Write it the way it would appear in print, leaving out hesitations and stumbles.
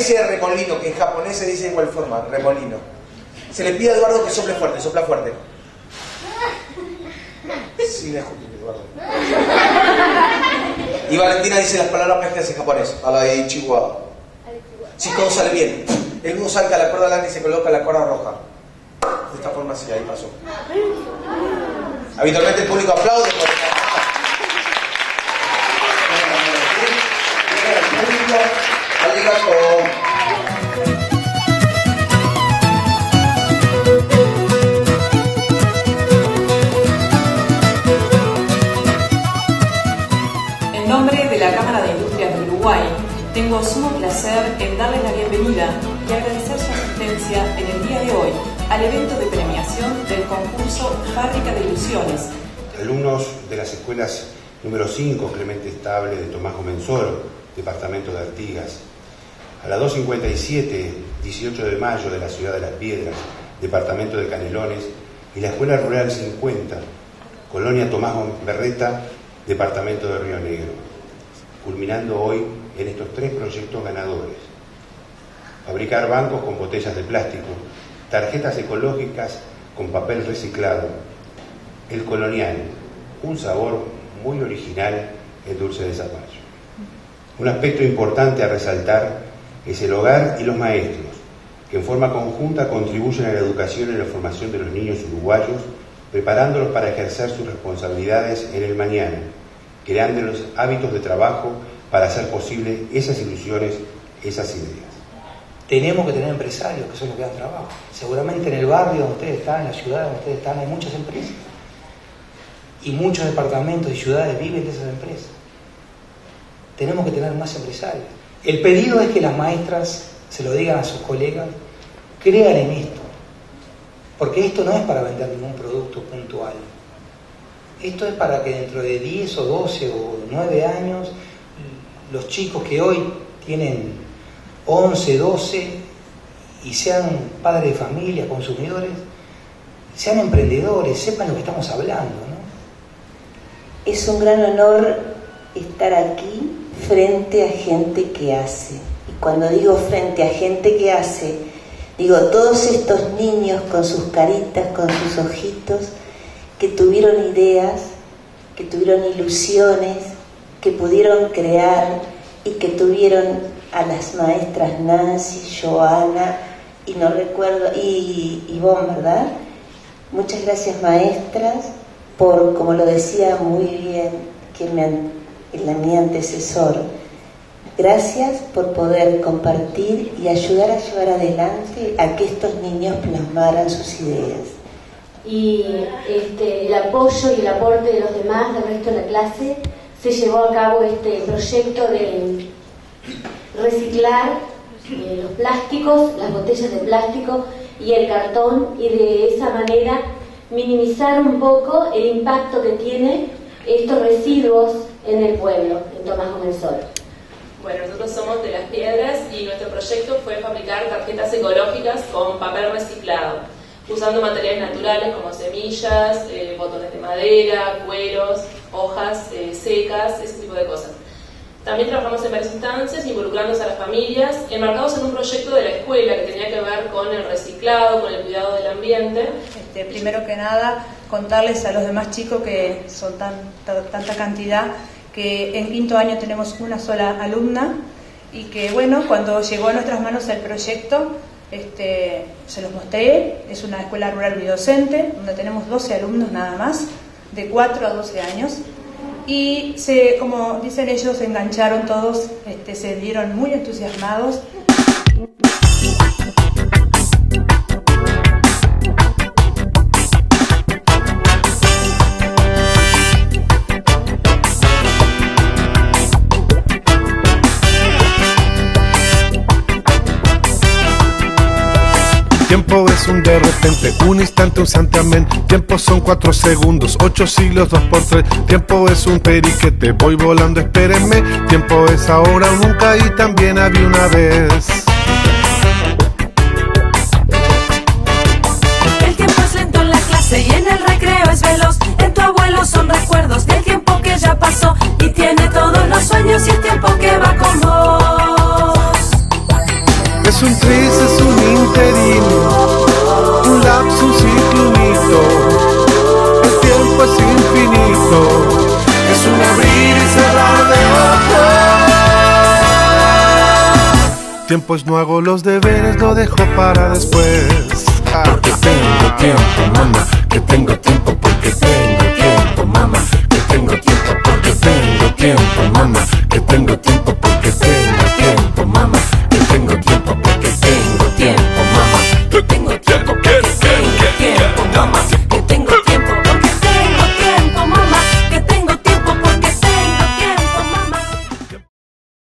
especie de remolino que en japonés se dice de igual forma, remolino. Se le pide a Eduardo que sople fuerte, sopla fuerte. Sí, dejo, Eduardo. Y Valentina dice las palabras mágicas en japonés. A la de Chihuahua. Si todo sale bien. El uno salta la cuerda blanca y se coloca la cuerda roja. De esta forma sí, ahí pasó. Habitualmente el público aplaude por En nombre de la Cámara de Industrias de Uruguay, tengo sumo placer en darles la bienvenida y agradecer su asistencia en el día de hoy al evento de premiación del concurso Fábrica de Ilusiones. Alumnos de las escuelas número 5, Clemente Estable de Tomás Comensoro, departamento de Artigas, a la 257, 18 de mayo de la ciudad de Las Piedras, departamento de Canelones, y la Escuela Rural 50, Colonia Tomás Berreta, departamento de Río Negro, culminando hoy en estos 3 proyectos ganadores: fabricar bancos con botellas de plástico, tarjetas ecológicas con papel reciclado, el colonial, un sabor muy original, el dulce de zapallo. Un aspecto importante a resaltar es el hogar y los maestros, que en forma conjunta contribuyen a la educación y la formación de los niños uruguayos, preparándolos para ejercer sus responsabilidades en el mañana, creando los hábitos de trabajo para hacer posible esas ilusiones, esas ideas. Tenemos que tener empresarios, que son los que dan trabajo. Seguramente en el barrio donde ustedes están, en la ciudad donde ustedes están, hay muchas empresas. Y muchos departamentos y ciudades viven de esas empresas. Tenemos que tener más empresarios. El pedido es que las maestras se lo digan a sus colegas, crean en esto. Porque esto no es para vender ningún producto puntual. Esto es para que dentro de 10 o 12 o 9 años, los chicos que hoy tienen 11, 12 y sean padres de familia, consumidores, sean emprendedores, sepan lo que estamos hablando, ¿no? Es un gran honor estar aquí frente a gente que hace. Y cuando digo frente a gente que hace, digo todos estos niños con sus caritas, con sus ojitos, que tuvieron ideas, que tuvieron ilusiones, que pudieron crear y que tuvieron a las maestras Nancy, Joana y no recuerdo, y Ivonne, ¿verdad? Muchas gracias, maestras, por, como lo decía muy bien mi antecesor, gracias por poder compartir y ayudar a llevar adelante a que estos niños plasmaran sus ideas. Y el apoyo y el aporte de los demás, del resto de la clase, se llevó a cabo este proyecto de reciclar los plásticos, las botellas de plástico y el cartón, y de esa manera minimizar un poco el impacto que tiene estos residuos en el pueblo, en Tomás Comensoro. Bueno, nosotros somos de Las Piedras y nuestro proyecto fue fabricar tarjetas ecológicas con papel reciclado, usando materiales naturales como semillas, botones de madera, cueros, hojas secas, ese tipo de cosas. También trabajamos en varias instancias, involucrándose a las familias, enmarcados en un proyecto de la escuela que tenía que ver con el reciclado, con el cuidado del ambiente. Primero que nada, contarles a los demás chicos que son tanta cantidad, que en 5º año tenemos una sola alumna y que, bueno, cuando llegó a nuestras manos el proyecto, se los mostré. Es una escuela rural bidocente donde tenemos 12 alumnos nada más, de 4 a 12 años. Y como dicen ellos, se engancharon todos, se dieron muy entusiasmados. Tiempo es un de repente, un instante, un santiamén. Tiempo son 4 segundos, 8 siglos, 2 por 3. Tiempo es un periquete, voy volando, espérenme. Tiempo es ahora o nunca y también había una vez. El tiempo es lento en la clase y en el recreo es veloz. En tu abuelo son recuerdos del tiempo que ya pasó y tiene todos los sueños y el tiempo que va con vos. tiempo es no hago los deberes, lo dejo para después. Porque tengo tiempo, mamá, que tengo tiempo, porque tengo tiempo, mamá, que tengo tiempo, porque tengo tiempo, mamá.